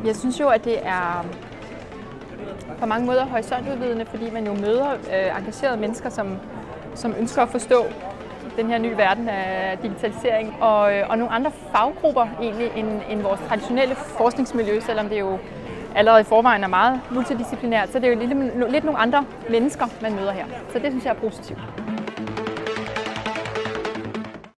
Jeg synes jo, at det er på mange måder horisontudvidende, fordi man jo møder engagerede mennesker, som ønsker at forstå den her nye verden af digitalisering, og nogle andre faggrupper egentlig end vores traditionelle forskningsmiljø, selvom det jo allerede i forvejen er meget multidisciplinært, så det er jo lidt nogle andre mennesker, man møder her. Så det synes jeg er positivt.